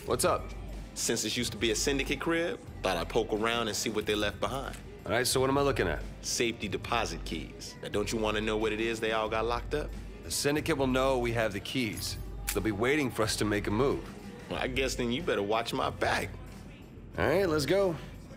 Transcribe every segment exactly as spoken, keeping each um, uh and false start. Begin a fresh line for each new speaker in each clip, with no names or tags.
What's up?
Since this used to be a syndicate crib, thought I'd poke around and see what they left behind.
All right, so what am I looking at?
Safety deposit keys. Now, don't you want to know what it is they all got locked up?
The syndicate will know we have the keys. They'll be waiting for us to make a move.
Well, I guess then you better watch my back.
All right, let's go.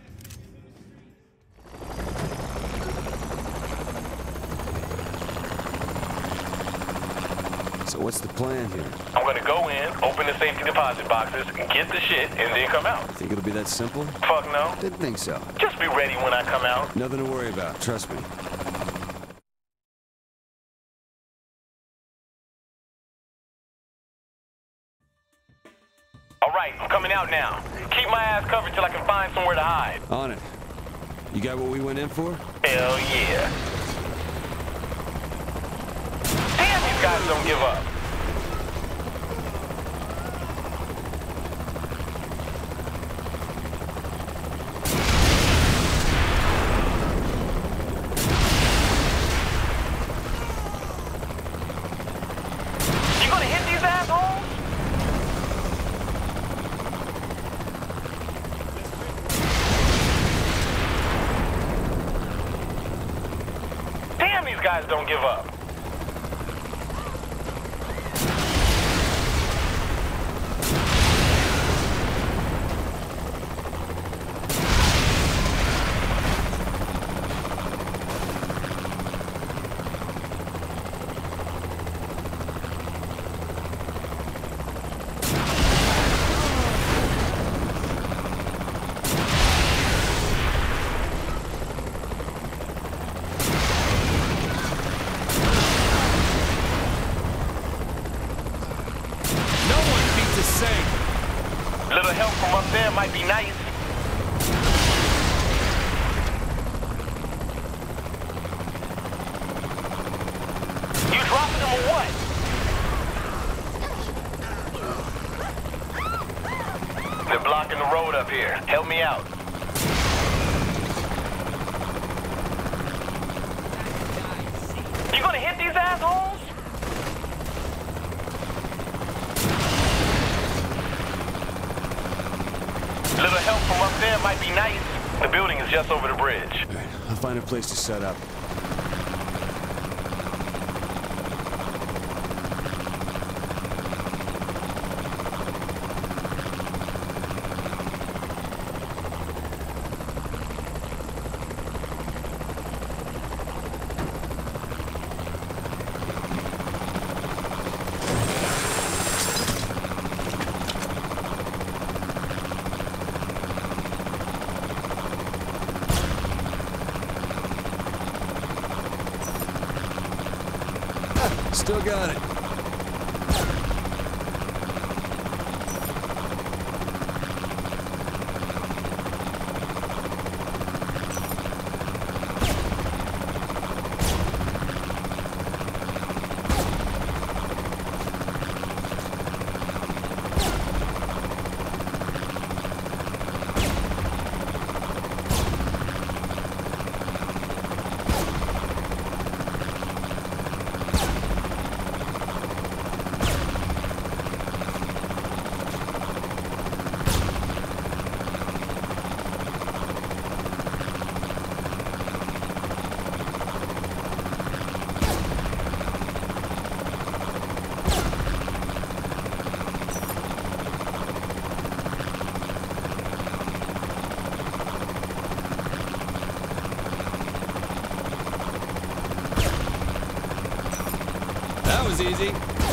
So what's the plan here?
I'm gonna go in, open the safety deposit boxes, get the shit, and then come out.
Think it'll be that simple?
Fuck no.
Didn't think so.
Just be ready when I come out.
Nothing to worry about, trust me.
All right, I'm coming out now. Keep my ass covered till I can find somewhere to hide.
On it. You got what we went in for?
Hell yeah. Damn, these guys don't give up. You gonna hit these assholes? Damn, these guys don't give up. A little help from up there might be nice. You dropping them or what? They're blocking the road up here. Help me out. You gonna hit these assholes? A little help from up there might be nice. The building is just over the bridge.
All right, I'll find a place to set up. Still got it. That was easy.